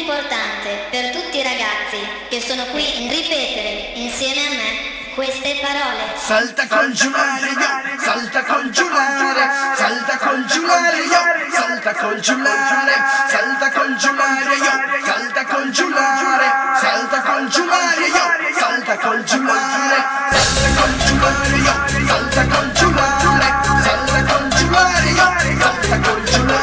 importante per tutti i ragazzi che sono qui a ripetere insieme a me queste parole. Salta col giullare, yo, salta col giullare, salta col giullare, yo, salta col giullare, salta col giullare, yo, salta col giullare, salta col giullare, yo, salta col giullare, salta col giullare, yo, salta col giullare, salta col giullare, yo, salta col giullare.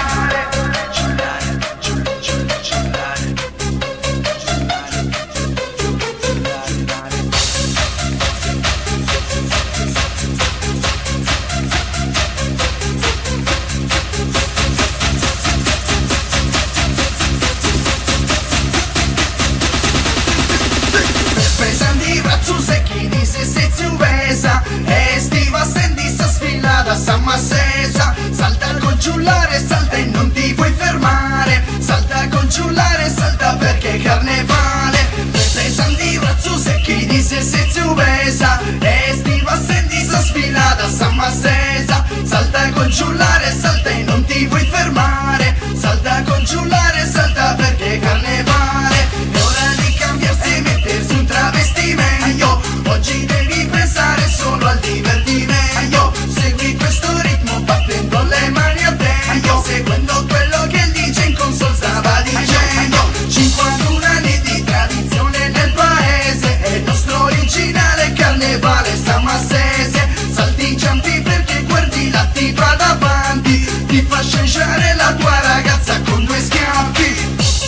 Estiva sendissa sfilata samma sesa, salta col giullare, salta e non ti puoi fermare, salta col giullare, salta perché carnevale, pesandi razzu secchi di se ubesa, estiva sendissa sfilata samma sesa, salta col giullare, salta e non ti puoi fermare, salta col giullare, salta perché carnevale, è ora di cambiarsi e mettersi un travestimento, oggi devi pensare solo al divertimento, segui questo ritmo battendo le mani a tempo, seguendo quello che il DJ in console stava dicendo. 51 anni di tradizione nel paese, è il nostro originale carnevale samassese, salti giampi perché guardi la tipa davanti, ti fa scengiare la tua ragazza con due schiaffi.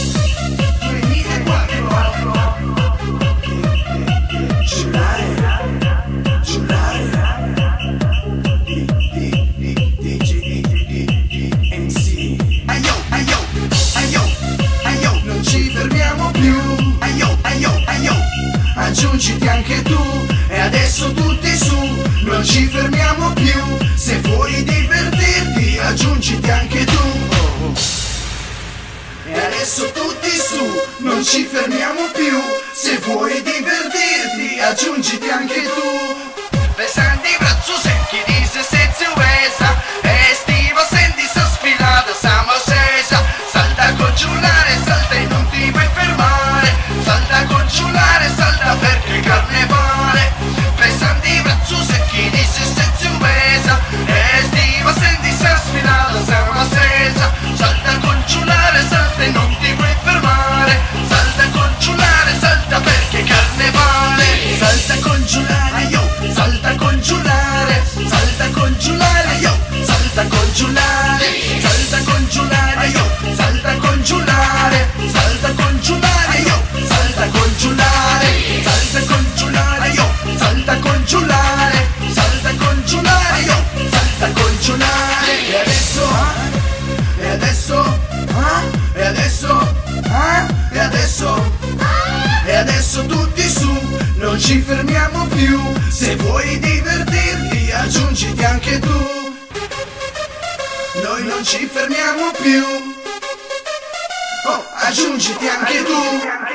Aggiungiti anche tu, e adesso tutti su, non ci fermiamo più, se vuoi divertirti aggiungiti anche tu. E adesso tutti su, non ci fermiamo più, se vuoi divertirti aggiungiti anche tu. Pesanti braccio secchi di se ubesa, estiva senti sa sfilata siamo sesa, salta col giullare, salta e non ti puoi fermare, salta col giullare, salta perché carnevale, pesanti braccio secchi di se ubesa, estiva senti sa sfilata siamo sesa, salta col giullare, salta e non ti puoi fermare, salta col giullare, salta perché carnevale, salta col giullare, yo, salta col giullare, salta col giullare, yo, salta col giullare, salta col giullare, yo, salta col giullare, salta col giullare, yo, salta col giullare, salta col giullare, yo, salta col giullare, salta col giullare, yo, salta col giullare. E adesso, e adesso, e adesso, e adesso, e adesso tutti su, non ci fermiamo più, se vuoi divertirti aggiungiti anche tu, noi non ci fermiamo più, oh, aggiungiti anche tu.